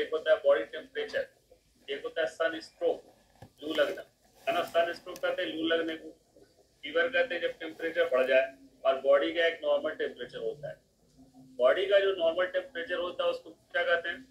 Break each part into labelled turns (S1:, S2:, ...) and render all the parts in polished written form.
S1: एक होता है बॉडी टेम्परेचर, एक होता है सन स्ट्रोक, लू लगना, है ना। सन स्ट्रोक कहते हैं लू लगने को, फीवर कहते हैं जब टेम्परेचर बढ़ जाए, और बॉडी का एक नॉर्मल टेम्परेचर होता है। बॉडी का जो नॉर्मल टेम्परेचर होता है उसको क्या कहते हैं,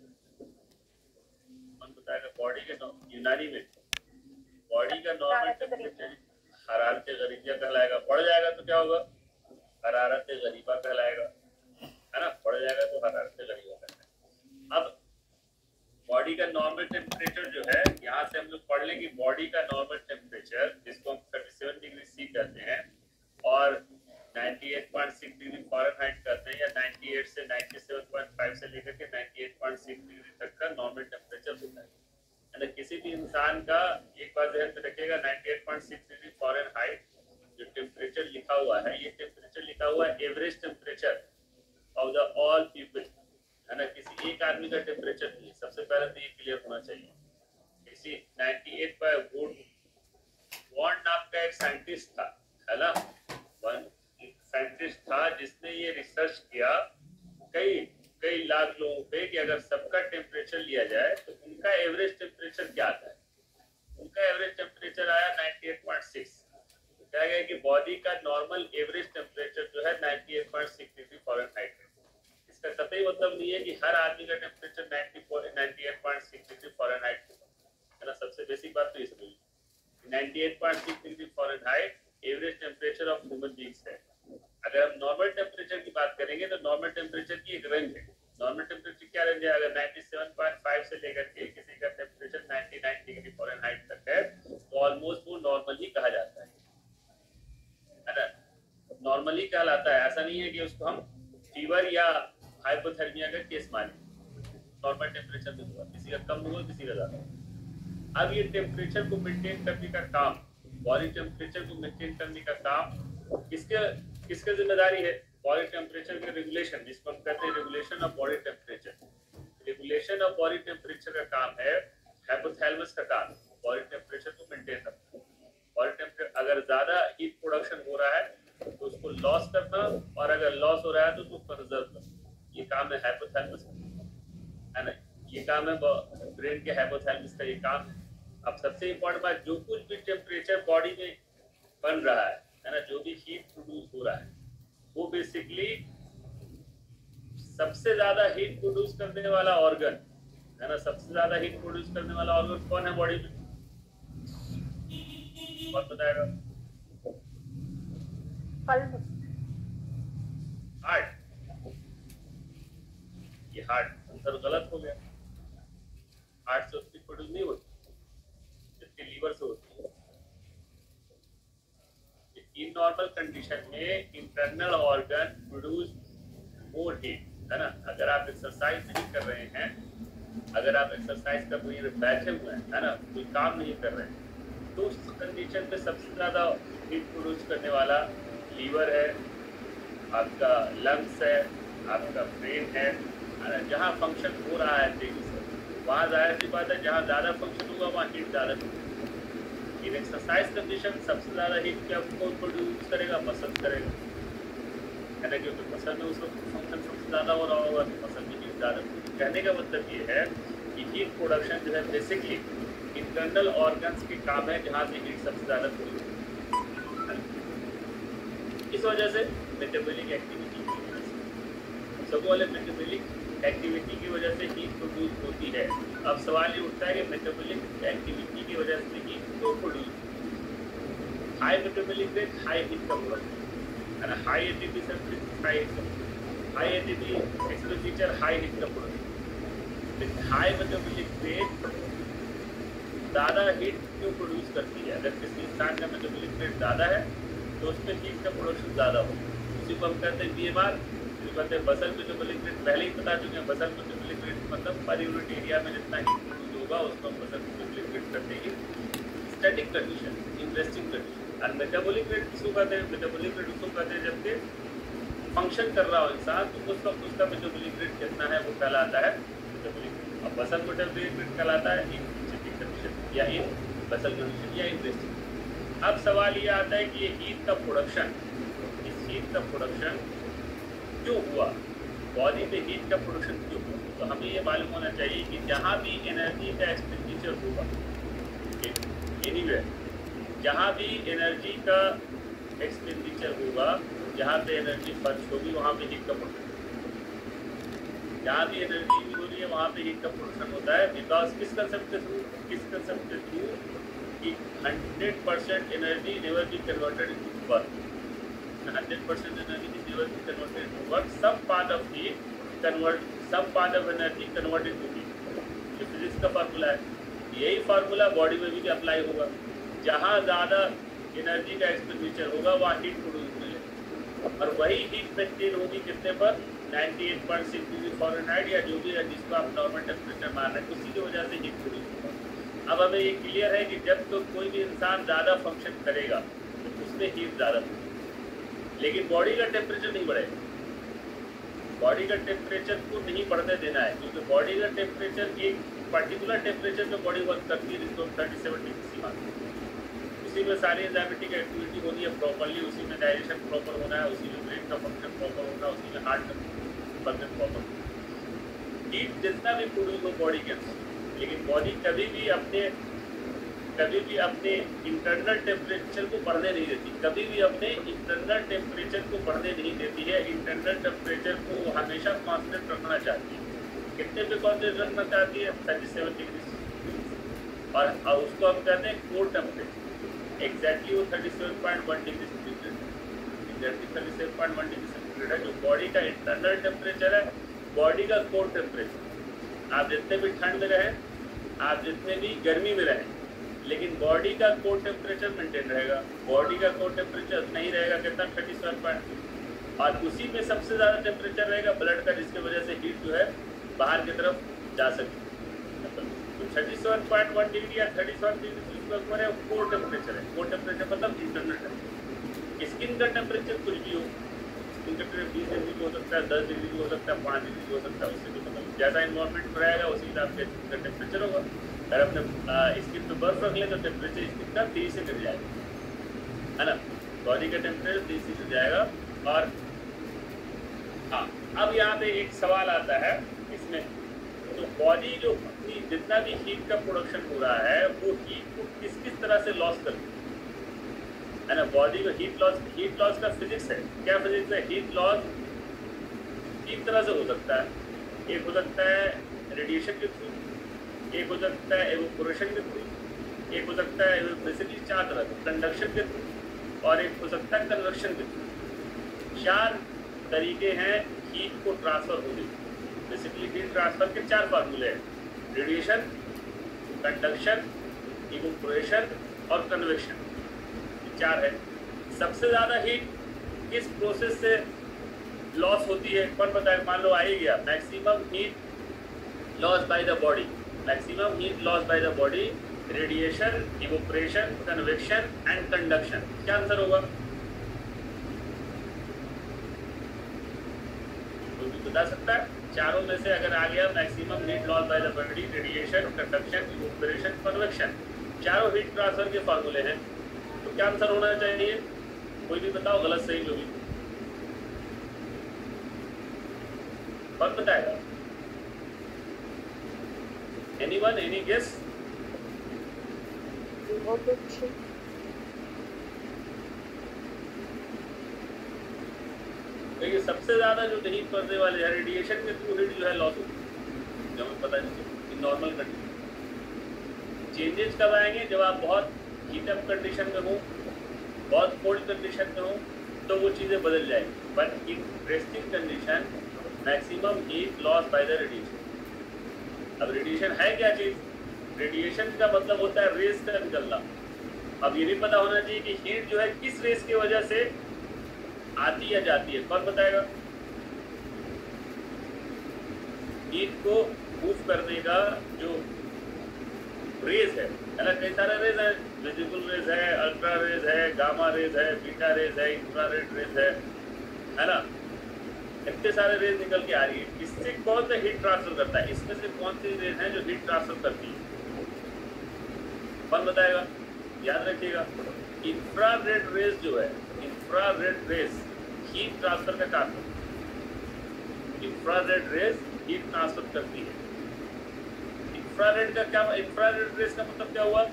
S1: कौन बताएगा? बॉडी के यूनानी में बॉडी का नॉर्मल टेम्परेचर हरारत गरीबा कहलाएगा। बढ़ जाएगा तो क्या होगा? हरारत गरीबा कहलाएगा, है ना। बढ़ जाएगा तो हरारत गरीबा कहलाएगा। अब बॉडी का नॉर्मल टेम्परेचर जो है, यहाँ से हम लोग पढ़ लेंगे बॉडी का नॉर्मल टेम्परेचर, जिसको हम 37 डिग्री सी कहते हैं और 98.6 डिग्री फ़ारेनहाइट कहते हैं, या 98 से 97.5 से लेकर के 98.6 डिग्री तक का नॉर्मल टेम्परेचर होता है। किसी भी इंसान का एक बात ध्यान में रखिएगा, 98.6 डिग्री फ़ारेनहाइट जो टेम्परेचर लिखा हुआ है, ये टेम्परेचर लिखा हुआ है average temperature of the all people, है ना। किसी एक आदमी का टेम्परेचर नहीं है, सबसे पहले तो ये क्लियर होना चाहिए। किसी 98 पर वॉन नाम का एक साइंटिस्ट था, है ना। साइंटिस्ट था जिसने ये रिसर्च किया कई लाख लोगों पे कि अगर सबका टेम्परेचर लिया जाए तो उनका एवरेज टेम्परेचर क्या आता है। उनका एवरेज टेम्परेचर आया 98.6। तो क्या गया कि बॉडी का नॉर्मल एवरेज टेम्परेचर जो है 98.6 डिग्री फ़ारेनहाइट है। इसका कतई मतलब नहीं है कि हर आदमी का टेम्परेचर 98.6 डिग्री फ़ारेनहाइट है ना। सबसे बेसिक बात तो ये समझिए, 98.6 degree Fahrenheit average temperature of human beings है। अगर हम नॉर्मल टेम्परेचर की बात करेंगे तो नॉर्मल टेम्परेचर की एक रेंज है। नॉर्मल टेम्परेचर क्या रेंज है? अगर 97.5 से लेकर के किसी का टेम्परेचर 99 डिग्री फ़ारेनहाइट तक है तो ऑलमोस्ट वो नॉर्मल ही कहा जाता है ना। नॉर्मल ही कहलाता है, ऐसा नहीं है कि उसको हम फीवर या हाइपोथर्मिया का केस माने। नॉर्मल टेम्परेचर में होगा, किसी का कम होगा किसी का ज्यादा। अब ये टेम्परेचर को मेंटेन करने का काम, बॉडी टेम्परेचर को मेंटेन करने का काम किसके जिम्मेदारी है? बॉडी टेम्परेचर के रेगुलेशन, जिसको हम कहते हैं regulation of body temperature. Regulation of body temperature का काम है हाइपोथैलेमस का काम, बॉडी टेम्परेचर को मेंटेन रखना। बॉडी टेम्परेचर अगर ज्यादा हीट प्रोडक्शन हो रहा है तो उसको लॉस करना, और अगर लॉस हो रहा है तो उसको कंजर्व करना, ये काम है हाइपोथैलेमस का, है ना। ये काम है ब्रेन के हाइपोथैलेमस का, ये काम है। अब सबसे इम्पोर्टेंट बात, जो कुछ भी टेम्परेचर बॉडी में बन रहा है ना, जो भी हीट प्रोड्यूस हो रहा है, वो बेसिकली सबसे ज्यादा हीट प्रोड्यूस करने वाला ऑर्गन, है ना। सबसे ज्यादा हीट प्रोड्यूस करने वाला ऑर्गन कौन है बॉडी में? कौन बताएगा? हार्ट। ये हार्ट आंसर गलत हो गया। हार्ट से उसकी प्रोड्यूस नहीं होती, जबकि लीवर से होती है। इन नॉर्मल कंडीशन में internal organ produce more heat, है ना। अगर आप एक्सरसाइज नहीं कर रहे हैं, अगर आप एक्सरसाइज कर रहे हैं, बैठे हुए हैं, है ना, कोई काम नहीं कर रहे हैं, तो उस कंडीशन में सबसे ज्यादा हीट प्रोड्यूस करने वाला लीवर है, आपका लंग्स है, आपका ब्रेन है ना। जहाँ फंक्शन हो रहा है तेजी से, वहाँ जाहिर सी बात है जहाँ ज्यादा फंक्शन होगा वहाँ हीट ज्यादा होगी। इन एक्सरसाइज कंडीशन सबसे ज्यादा हीट क्या कौन प्रोड्यूस करेगा? मसल करेगा, है ना, क्योंकि मसल में उसका फंक्शन सबसे ज्यादा हो रहा होगा, तो मसल में हीट ज्यादा। कहने का मतलब ये है कि हीट प्रोडक्शन जो है बेसिकली इंटरनल ऑर्गन्स के काम है, जहाँ से हीट सबसे ज्यादा प्रोड्यूस होती है। इस वजह से मेटाबॉलिक एक्टिविटी की वजह से, सबसे पहले मेटाबॉलिक एक्टिविटी की वजह से हीट प्रोड्यूस होती है। अब सवाल ये उठता है कि मेटाबॉलिक एक्टिविटी की वजह से हीट क्यों produce? High metabolic rate high heat का प्रोडक्ट, है ना। High ATP sensitive high heat का, high ATP expenditure high heat का प्रोडक्ट। हाई मेटाबॉलिक रेट ज़्यादा हीट क्यों प्रोड्यूस करती है? अगर किसी इंसान का मेटाबॉलिक रेट ज़्यादा है तो उसमें हीट का प्रोडक्शन ज़्यादा होगा, उसी को हम कहते हैं BMR। कहते हैं बसल मेटाबॉलिक रेट, पहले ही बता चुके हैं। बसल मेटाबॉलिक रेट मतलब पर यूनिट एरिया में जितना हीट प्रोड्यूस होगा उसको हम बसल मेटाबॉलिक रेट करते हैं। Static condition, interesting condition. और मेटाबॉलिक रेट किसको कहते हैं? मेटाबॉलिक रेट उसको कहते हैं जबकि फंक्शन कर रहा हो इंसान, तो उसका मेटाबॉलिक रेट कितना है वो कहलाता है मेटाबॉलिक रेट। और बसल मेटाबॉलिक रेट कहलाता है इन स्टैटिक कंडीशन या इन बसल कंडीशन या इंटरेस्टिंग। अब सवाल ये आता है कि ये हीट का प्रोडक्शन, इस हीट का प्रोडक्शन क्यों हुआ बॉडी पे हीट का प्रोडक्शन क्यों होगा? तो हमें ये मालूम होना चाहिए कि जहाँ भी एनर्जी का एक्सपेंडिचर होगा, एनीवेयर जहाँ भी एनर्जी का एक्सपेंडिचर होगा, जहाँ पे एनर्जी खर्च होगी, वहाँ पे हीट का प्रोडक्शन, जहाँ भी एनर्जी यूज हो रही है वहाँ पे हीट का प्रोडक्शन होता है। बिकॉज किस कंसेप्ट के थ्रू कि 100% energy never be converted into work, 100% energy is never be converted into work. Some part of heat convert, some part of energy converted into heat. ये फिजिक्स का formula है, यही formula body में भी apply होगा। जहाँ ज़्यादा एनर्जी का एक्सपेंडिचर होगा वहाँ हीट प्रोड्यूस मिलेगा, और वही हीट मेंटेन होगी कितने पर, 98.6 डिग्री फ़ारेनहाइट या जो भी है जिसको आप नॉर्मल टेम्परेचर मान रहे हैं, उसी की वजह से हीट प्रोड्यूस होगा। अब हमें ये क्लियर है कि जब तो कोई भी इंसान ज़्यादा फंक्शन करेगा तो उसमें हीट ज़्यादा, लेकिन बॉडी का टेम्परेचर नहीं बढ़ेगा। बॉडी का टेम्परेचर को नहीं बढ़ने देना है, क्योंकि बॉडी का टेम्परेचर एक पर्टिकुलर टेम्परेचर पे बॉडी वर्क करती है, जिसको 37 डिग्री सी मानते हैं। उसी में सारी एंजाइमेटिक एक्टिविटी होनी है प्रॉपरली, उसी में डाइजेशन प्रॉपर होना है, उसी में ब्रेन का फंक्शन प्रॉपर होना है, उसी में हार्ट का फंक्शन प्रॉपर होना। हीट जितना भी प्रोड्यूस हो बॉडी के अंदर, लेकिन बॉडी कभी भी अपने इंटरनल टेम्परेचर को बढ़ने नहीं देती, कभी भी अपने इंटरनल टेम्परेचर को बढ़ने नहीं देती है। इंटरनल टेम्परेचर को वो हमेशा कांस्टेंट रखना चाहती है। कितने पे कांस्टेंट रखना चाहती है? 37 डिग्री, और उसको हम कहते हैं कोर टेम्परेचर। एग्जैक्टली वो 37.1 degree centigrade, exactly 37.1 degree centigrade है जो बॉडी का इंटरनल टेम्परेचर है, बॉडी का कोर टेम्परेचर। आप जितने भी ठंड में रहें, आप जितने भी गर्मी में रहें, लेकिन बॉडी का कोर टेम्परेचर मेंटेन रहेगा। बॉडी का कोर टेम्परेचर नहीं रहेगा कितना, 37. और उसी में सबसे ज़्यादा टेम्परेचर रहेगा ब्लड का, जिसकी वजह से हीट जो है बाहर की तरफ जा सकती है। तो 37.1 डिग्री या 37 डिग्री ऊपर है, कोर टेम्परेचर है। कोर टेम्परेचर मतलब इंटरनल टेम्परेचर। स्किन का टेम्परेचर कुछ भी हो, स्किन का टेम्परेचर 20 डिग्री भी हो सकता है, 10 डिग्री भी हो सकता है, 5 डिग्री भी हो सकता है। उससे भी मतलब जैसा इन्वायरमेंट में रहेगा उसी हिसाब से स्किन का टेम्परेचर होगा। अगर अपने स्किन पे बर्फ रख लें तो टेम्परेचर स्किन का 30 से गिर जाएगा, है ना। बॉडी का टेम्परेचर 30 से गिर जाएगा। और हाँ, अब यहाँ पे एक सवाल आता है इसमें, तो बॉडी जो अपनी जितना भी हीट का प्रोडक्शन हो रहा है वो हीट को किस किस तरह से लॉस करती है ना। बॉडी को हीट लॉस का फिजिक्स है। क्या फिजिक्स है? हीट लॉस तीन तरह से हो सकता है। एक हो सकता है रेडिएशन के थ्रू, एक हो सकता है एवोपोरेशन के थ्रू, एक हो सकता है बेसिकली 4 तरह का, कंडक्शन के थ्रू, और एक हो सकता है कन्वेक्शन के थ्रू। 4 तरीके हैं हीट को ट्रांसफर होने के। बेसिकली हीट ट्रांसफर के 4 फार्मूले हैं, रेडिएशन, कंडक्शन, इवोपोरेशन और कन्वेक्शन, 4 है। सबसे ज़्यादा हीट किस प्रोसेस से लॉस होती है कौन बताए? मान लो आ ही गया, maximum heat loss by the body, maximum heat loss by the body, radiation, evaporation, convection and conduction. क्या आंसर होगा? कोई भी बता सकता है? चारों में से अगर आ गया maximum heat loss by the body, radiation, conduction, evaporation, convection, चारों हीट ट्रांसफर के फार्मूले हैं, तो क्या आंसर होना चाहिए? कोई भी बताओ, गलत सही जो भी। कौन बताएगा? Anyone, any guess? देखिए सबसे ज्यादा जो हीट करने वाले हैं, रेडिएशन के थ्रू हीट जो है लॉस होती है, जो हमें पता नहीं नॉर्मल कंडीशन। चेंजेस कब आएंगे? जब आप बहुत हीटअप कंडीशन में हो, बहुत कोल्ड कंडीशन में हो, तो वो चीज़ें बदल जाएंगी। But in resting condition maximum heat loss by the radiation. अब रेडिएशन है क्या चीज़? रेडिएशन का मतलब होता है रेस का निकलना। अब ये भी पता होना चाहिए कि हीट जो है किस रेस की वजह से आती या जाती है। कौन बताएगा? हीट को मूव करने का जो रेज है ना, कई सारे रेज है, विजिबल रेज है, अल्ट्रा रेज है, गामा रेज है, बीटा रेज है, इंफ्रारेड रेज है ना। इतने सारे रेज निकल के आ रही है। इससे कौन सा हीट ट्रांसफर करता है? इसमें से कौन सी रेज है जो हीट ट्रांसफर करती है? कौन बताएगा? याद रखिएगा, इंफ्रारेड रेज जो है, इंफ्रारेड रेज हीट ट्रांसफर का काम है। इंफ्रारेड रेज हीट ट्रांसफर करती है। इंफ्रारेड का क्या, इंफ्रारेड रेज का मतलब क्या हुआ,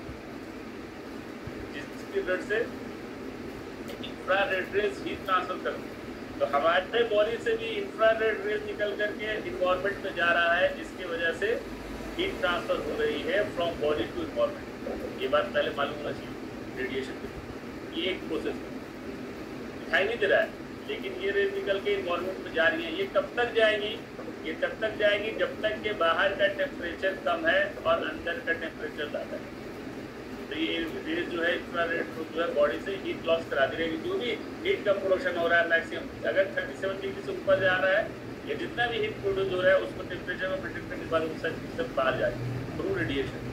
S1: जिसकी रेड से इंफ्रारेड रेज हीट ट्रांसफर करती है। तो हमारे बॉडी से भी इंफ्रारेड रेज निकल करके इन्वायरमेंट में जा रहा है, जिसकी वजह से हीट ट्रांसफर हो रही है फ्रॉम बॉडी टू इन्वायरमेंट। ये बात पहले मालूम होना चाहिए। रेडिएशन ये एक प्रोसेस दिखाई नहीं दे रहा है, लेकिन ये रेज निकल के इन्वायरमेंट में जा रही है। ये कब तक जाएंगी, ये तब तक जाएंगी जब तक के बाहर का टेम्परेचर कम है और अंदर का टेम्परेचर ज़्यादा है। तो ये रेज जो है इंफ्रारेड जो है बॉडी से हीट लॉस करा दे रही है। जो भी हीट का प्रोडक्शन हो रहा है मैक्सिमम, अगर 37 डिग्री से ऊपर जा रहा है, ये जितना भी हीट प्रोड्यूस हो रहा है उसको टेम्परेचर में मेंटेन करने के बाद वो सब बाहर जाए थ्रू रेडिएशन।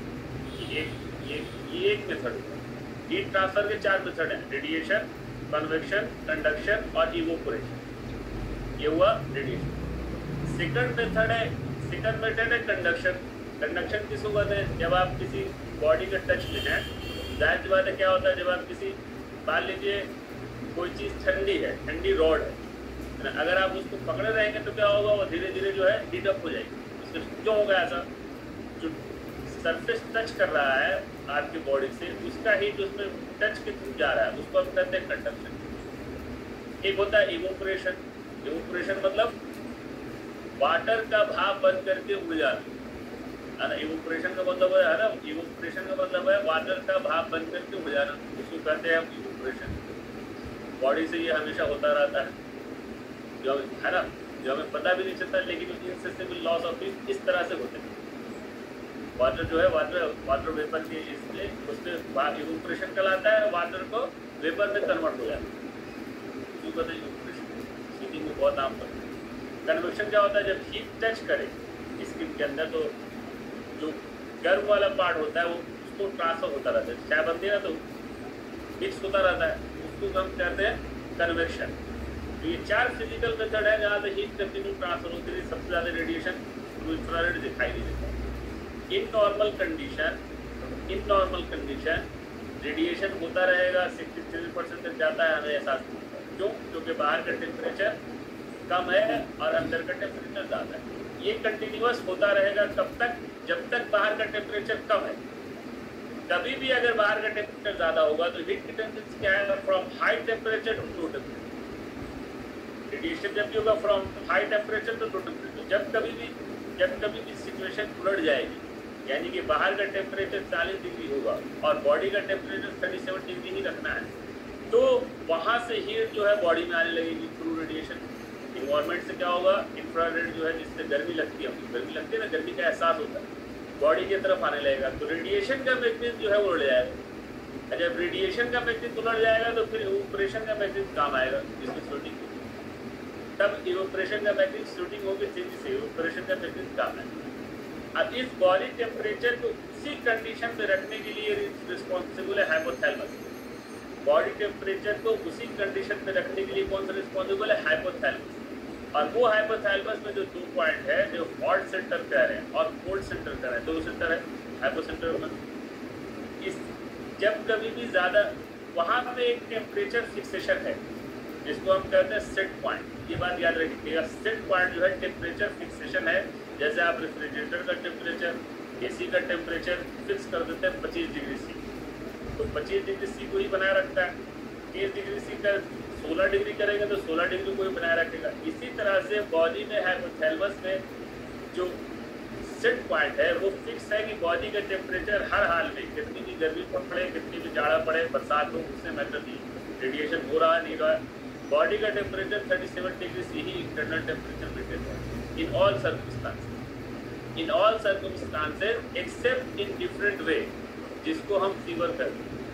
S1: ये एक मेथड है। हीट ट्रांसफर के 4 मेथड हैं, रेडिएशन, कन्वेक्शन, कंडक्शन और इवोपोरेशन। ये हुआ रेडिएशन। सेकंड मेथड है कंडक्शन। कंडक्शन किसको कहते हैं, जब आप किसी बॉडी के टच में हैं, जाहिर सी बात है क्या होता है, जब आप किसी, मान लीजिए कोई चीज़ ठंडी है, ठंडी रॉड है, अगर आप उसको पकड़े रहेंगे तो क्या होगा, वो धीरे धीरे जो है हीट अप हो जाएगी। उसके क्यों होगा ऐसा, जो सरफेस टच कर रहा है आपकी बॉडी से, उसका हीट उसमें टच के थ्रू जा रहा है, उसको हम कहते हैं कंडक्शन। एक होता है इवोपोरेशन। इवोपोरेशन मतलब वाटर का भाप बन करके उड़ जाना है ना। इवोपोरेशन का मतलब है ना, इवोपोरेशन का मतलब है वाटर का भाप बन करके उड़ जाना, उसको कहते हैं हम इवोपोरेशन। बॉडी से ये हमेशा होता रहता है, जो है ना, जो हमें पता भी नहीं चलता, लेकिन इनसेंसिबल लॉस ऑफ हीट इस तरह से होते हैं। वाटर जो है वाटर वेपर के इसलिए उसमें इवोपोरेशन कहलाता है, वाटर को वेपर में कन्वर्ट हो जाता है, उसको कहते हैं इवोपोरेशन। स्पीकिंग में बहुत आम पर। कन्वेक्शन क्या होता है, जब हीट टच करे स्किन के अंदर तो जो गर्म वाला पार्ट होता है वो उसको ट्रांसफर होता रहता है, चाय बनती है ना तो मिक्स होता रहता है, उसको हम कहते हैं कन्वेक्शन। तो ये 4 फिजिकल मेथड है जहाँ से हीट कंटिन्यू ट्रांसफर होती है। सबसे ज़्यादा रेडिएशन थ्रू इंफ्रारेड दिखाई नहीं देता। इन नॉर्मल कंडीशन रेडिएशन होता रहेगा, 63% तक जाता है, हमें एहसास नहीं होता। क्यों? क्योंकि बाहर का टेम्परेचर कम है और अंदर का टेम्परेचर ज़्यादा है। ये कंटिन्यूअस होता रहेगा कब तक, जब तक बाहर का टेम्परेचर कम है। कभी भी अगर बाहर का टेम्परेचर ज़्यादा होगा तो हीट की टेंडेंसी क्या है, from high temperature to low temperature. Radiation जब भी होगा from high temperature to low temperature. जब कभी भी सिचुएशन उलट जाएगी, यानी कि बाहर का टेम्परेचर 40 डिग्री होगा और बॉडी का टेम्परेचर 37 डिग्री ही रखना है, तो वहाँ से हीट जो है बॉडी में आने लगेगी थ्रू रेडिएशन। इन्वायरमेंट से क्या होगा, इंफ्रारेड जो है जिससे गर्मी लगती है, गर्मी लगती है ना, गर्मी का एहसास होता है, बॉडी की तरफ आने लगेगा, तो रेडिएशन का मैकेनिज्म जो है वो उड़ जाएगा। जब रेडिएशन का मैकेनिज्म उलट जाएगा तो फिर इवोपोरेशन का मैकेनिज्म काम आएगा, जिसमें शूटिंग होगी। तब इवोपोरेशन का मैकेनिज्म शूटिंग होगी, तेजी से इवोपोरेशन का मैकेनिज्म काम आएगा। अब इस बॉडी टेम्परेचर को उसी कंडीशन में रखने के लिए रिस्पॉन्सिबल है हाइपोथैलेमस। बॉडी टेम्परेचर को उसी कंडीशन में रखने के लिए कौन सा रिस्पॉन्सिबल है, हाइपोथैलेमस। और वो हाइपोथैलेमस में जो 2 पॉइंट है, जो हॉट सेंटर कह रहे हैं और कोल्ड सेंटर कह रहे हैं, 2 सेंटर है हाइपो सेंटर में। इस जब कभी भी ज़्यादा वहाँ पे एक टेम्परेचर फिक्सेशन है जिसको हम कहते हैं सेट पॉइंट। ये बात याद रखिएगा, सेट पॉइंट जो है टेम्परेचर फिक्सेशन है। जैसे आप रेफ्रिजरेटर का टेम्परेचर, एसी का टेम्परेचर फिक्स कर देते हैं 25 डिग्री सी, तो 25 डिग्री सी को ही बनाए रखता है। 30 डिग्री सी का 16 डिग्री करेंगे तो 16 डिग्री को ही बनाए रखेगा। इसी तरह से बॉडी में हाइपोथैलेमस में जो सेट पॉइंट है वो फिक्स है कि बॉडी का टेम्परेचर हर हाल में, कितनी भी गर्मी पड़े, कितनी भी जाड़ा पड़े, बरसात हो, उससे मतलब नहीं रेडिएशन हो रहा है नहीं रहा है, बॉडी का टेम्परेचर 37 डिग्री से ही इंटरनल टेम्परेचर मेंटेन है in all circumstances except in different way, जिसको हम फीवर कहते हैं।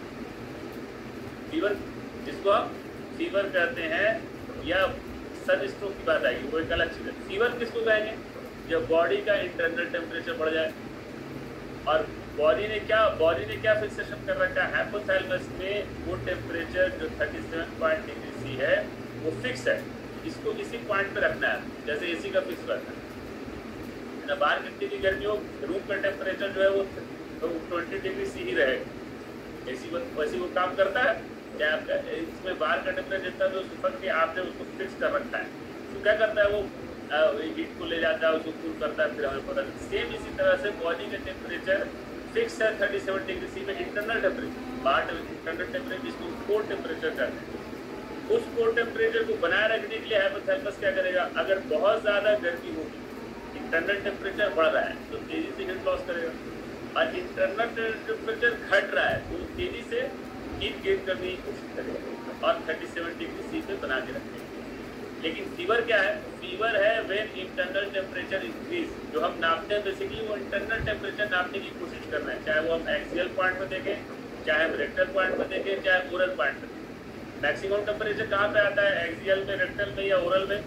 S1: जिसको हम फीवर कहते हैं या सन स्ट्रोक की बात आएगी, वो एक अलग चीज़ है। फीवर किसको कहेंगे, जब बॉडी का इंटरनल टेम्परेचर बढ़ जाए। और बॉडी ने क्या फिक्सेशन कर रखा है, हाइपोथैलेमस में वो टेम्परेचर जो 37 डिग्री सी है वो फिक्स है, इसको इसी पॉइंट पे रखना है, जैसे एसी का फिक्स रहता है ना। बाहर कितनी भी गर्मी हो, रूम का टेम्परेचर जो है वो 20 डिग्री सी ही रहेगा। एसी वैसे वो काम करता है क्या, इसमें बाहर का टेम्परेचर जितना जो फर्क के आपने उसको फिक्स कर रखा है, तो क्या करता है वो हीट को ले जाता है, उसको कूल करता है, फिर हमें पता चलता है। सेम इसी तरह से बॉडी का टेम्परेचर फिक्स है 37 डिग्री सी में इंटरनल टेम्परेचर, बाहर इंटरनल टेम्परेचर जिसको कोर टेम्परेचर कहते हैं। उस कोर टेम्परेचर को बनाए रखने के लिए हाइपोथैलेमस क्या करेगा, अगर बहुत ज़्यादा गर्मी होगी, इंटरनल टेम्परेचर बढ़ रहा है तो तेज़ी से हीट लॉस करेगा, और इंटरनल टेम्परेचर घट रहा है तो तेज़ी से हीट गेन करने की कोशिश करेगा और 37 डिग्री सी पे बना के रखेगा। लेकिन फीवर क्या है, फीवर है व्हेन इंटरनल टेम्परेचर इंक्रीज। जो हम नापते हैं बेसिकली वो इंटरनल टेम्परेचर नापने की कोशिश कर रहे हैं, चाहे वो हम एक्सियल पॉइंट में देखें, चाहे हम रेक्टल पॉइंट में देखें, चाहे ओरल पॉइंट में देखें। मैक्सिमम टेम्परेचर कहाँ पे आता है, एक्सियल में, रेक्टल में या ओरल में?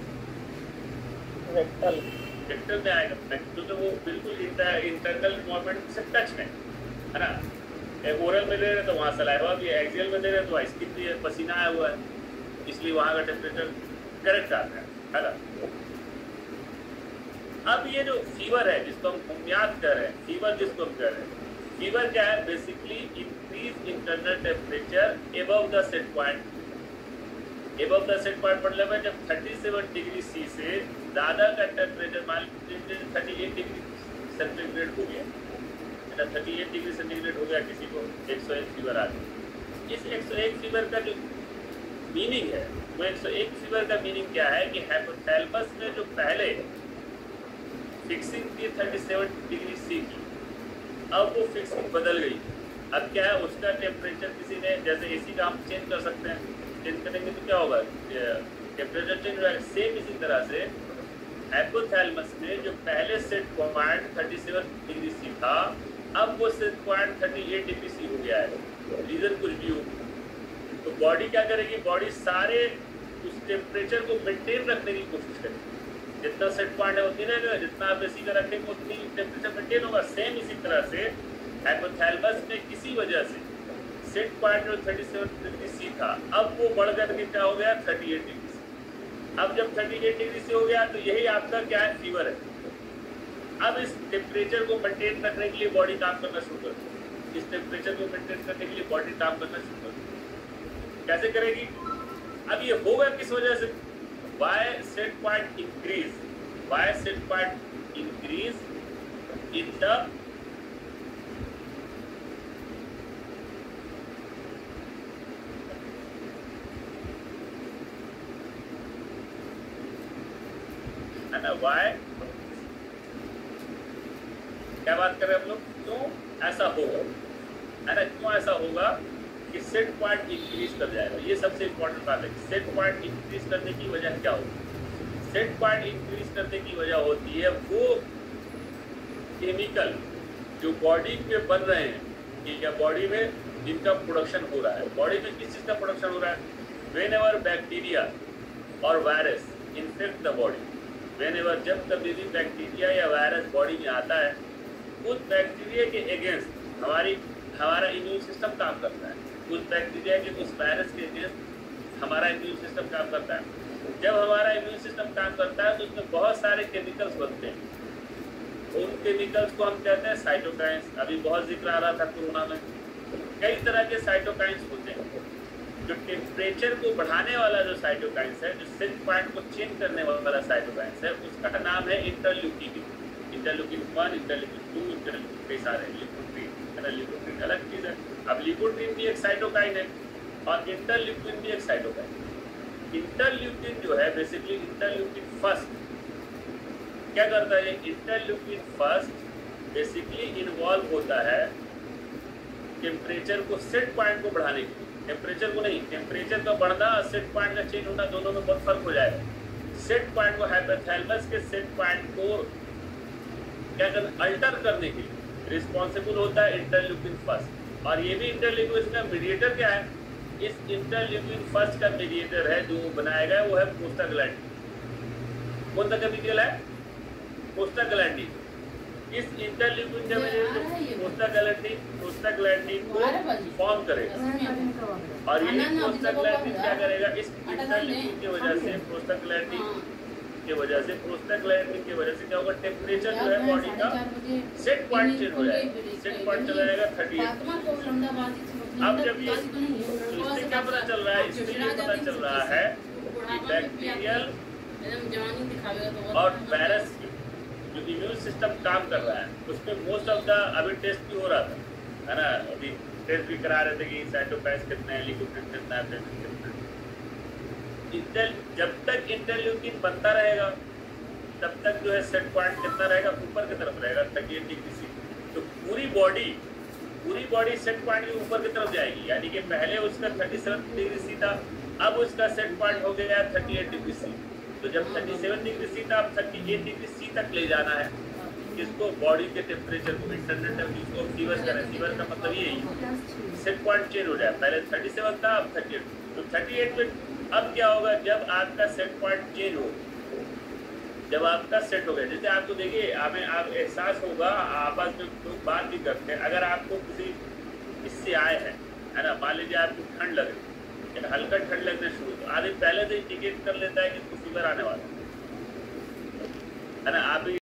S1: रेक्टल में आएगा, क्योंकि वो बिल्कुल इंटरनल एनवायरनमेंट से टच में है ना। ओरल में दे रहे तो वहाँ सलाइवा भी है, एक्सियल में दे रहे तो आइसक्रीम भी है, पसीना आया हुआ है, इसलिए वहाँ का टेम्परेचर करेक्ट आता है ना। अब ये जो फीवर है जिसको हम होम्योपैथ कर रहे हैं, फीवर जिसको हम कर रहे हैं, फीवर क्या है, basically increase internal temperature above the set point. Above the set point मतलब है जब 37 डिग्री सी से ज़्यादा का टेम्परेचर, मान लीजिए 38 डिग्री सेंटीग्रेड हो गया, 38 डिग्री सेंटीग्रेड हो गया, किसी को 101 फीवर आ गया। इस 101 फीवर का जो मीनिंग है, वो 101 फीवर का मीनिंग क्या है कि हाइपोथैलेमस में जो पहले फिक्सिंग थी 37 डिग्री सी की, अब वो फिक्सिंग बदल गई। अब क्या है, उसका टेम्परेचर किसी ने, जैसे एसी का हम चेंज कर सकते हैं, चेंज करेंगे तो क्या होगा, टेम्परेचर चेंज हो जाएगा। सेम इसी तरह से हाइपोथैलेमस में जो पहले सेट पॉइंट 37 डिग्री सी था, अब वो सेट पॉइंट 38 डिग्री सी हो गया है। रीजन कुछ भी हो तो बॉडी क्या करेगी, बॉडी सारे उस टेम्परेचर को मेंटेन रखने की कोशिश करेगी। जितना सेट पॉइंट है उतनी रहेगा, जितना आप एसी का रखेंगे उतनी टेम्परेचर मेंटेन होगा। सेम इसी तरह से हाइपोथैलेमस में किसी वजह से सेट पॉइंट जो 37 डिग्री सी था, अब वो बढ़ करके क्या हो गया 38 डिग्री सी। अब जब 38 डिग्री सी हो गया तो यही आपका क्या है, फीवर है। अब इस टेम्परेचर को मेंटेन रखने के लिए बॉडी काम करना शुरू कर दे, इस टेम्परेचर को मेंटेन करने के लिए बॉडी काम करना शुरू कर दे। कैसे करेगी, अब ये होगा किस वजह से, why set point increase, why set point increase in the है ना, वाई, क्या बात कर रहे हैं हम लोग, क्यों ऐसा होगा, है ना, क्यों ऐसा होगा कि सेट पॉइंट इंक्रीज कर जाएगा। ये सबसे इंपॉर्टेंट बात है कि सेट पॉइंट इंक्रीज करने की वजह क्या होगी। सेट पॉइंट इंक्रीज करने की वजह होती है वो केमिकल जो बॉडी में बन रहे हैं, ठीक है, बॉडी में जिनका प्रोडक्शन हो रहा है। बॉडी में किस चीज़ का प्रोडक्शन हो रहा है, वेन एवर बैक्टीरिया और virus infect the body, whenever जब कभी भी बैक्टीरिया या वायरस बॉडी में आता है, उस बैक्टीरिया के अगेंस्ट हमारा इम्यून सिस्टम काम करता है। उस बैक्टीरिया के, उस वायरस के अगेंस्ट हमारा इम्यून सिस्टम काम करता है। जब हमारा इम्यून सिस्टम काम करता है तो उसमें बहुत सारे केमिकल्स बनते हैं। उन केमिकल्स को हम कहते हैं साइटोकाइंस। अभी बहुत जिक्र आ रहा था कोरोना में, कई तरह के साइटोकाइंस होते हैं। जो टेम्परेचर को बढ़ाने वाला जो साइटोकाइंस है, जो सेट पॉइंट को चेंज करने वाला साइटोकाइंस है, उसका नाम है इंटरल्यूकिन। इंटरल्यूकिन 1, इंटरल्यूकिन 2, इंटरल्यूकिन कई सारे, ल्यूकोट्रीन है ना, ल्यूकोट्रीन अलग चीज़ है। अब ल्यूकोट्रीन भी एक साइटोकाइन है और इंटरल्यूकिन भी एक साइटोकाइन। इंटरल्यूकिन जो है बेसिकली इंटरल्यूकिन फर्स्ट क्या करता है, इंटरल्यूकिन फर्स्ट बेसिकली इन्वॉल्व होता है टेम्परेचर को, सेट पॉइंट को बढ़ाने के लिए। टेम्परेचर को नहीं, टेम्परेचर का बढ़ना और सेट पॉइंट का चेंज होना दोनों में बहुत फर्क हो जाएगा। सेट पॉइंट को, हाइपोथैलेमस के सेट पॉइंट को क्या करना, अल्टर करने के लिए रिस्पॉन्सिबल होता है इंटरल्यूकिन फर्स्ट। और ये भी इंटरल्यूकिन का मीडिएटर क्या है, इस इंटरल्यूकिन फर्स्ट का मीडिएटर है जो बनाया गया वो है प्रोस्टाग्लैंडिन। कौन सा केमिकल है, प्रोस्टाग्लैंडिन। इस इंटरल्यूकिन जब प्रोस्टाग्लैंडिन को फॉर्म करेगा और ये प्रोस्टाग्लैंडिन क्या करेगा, इस इंटरल्यूकिन की वजह से, प्रोस्टाग्लैंडिन की वजह से क्या होगा, टेम्परेचर जो है बॉडी का सेट पॉइंट चेंज हो जाएगा। सेट पॉइंट चला जाएगा 38। अब जब ये, इससे क्या पता चल रहा है, इससे ये पता चल रहा है कि बैक्टीरियल
S2: एकदम जवानी दिखावेगा तो वो
S1: और
S2: तो
S1: वायरस जो इम्यून सिस्टम काम कर रहा है उसमें मोस्ट ऑफ द अभी टेस्ट भी हो रहा था, है ना, अभी टेस्ट भी करा रहे थे कि साइटोकाइन्स कितने हैं, ल्यूकोट्रिन कितना है, प्लेटलेट कितना है। जब तक इंटरल्यूकिन बनता रहेगा तब तक जो है सेट पॉइंट कितना रहेगा, ऊपर की तरफ रहेगा 38 डिग्री सी। तो पूरी बॉडी सेट पॉइंट के ऊपर की तरफ जाएगी, यानी कि पहले उसका 37 डिग्री सी था, अब उसका सेट पॉइंट हो गया 38 डिग्री सी। तो जब 37 डिग्री सी था, अब 38 डिग्री सी तक ले जाना है इसको, बॉडी के टेम्परेचर को, इंटरनल टेम्परेचर, फीवर का फीवर का मतलब यही है सेट पॉइंट चेंज हो जाए, पहले 37 था अब 38। तो 38 में अब क्या होगा, जब आपका सेट पॉइंट चेंज हो, जब आपका सेट हो गया, जैसे आपको देखिए हमें आप एहसास होगा, आपस में लोग बात भी करते हैं, अगर आपको किसी इससे आए हैं, है ना, मान लीजिए आपको ठंड लग रही है, हल्का ठंड लगना शुरू, तो आदमी पहले से इंडिकेट कर लेता है कि इसको फीवर आने वाला है ना। आप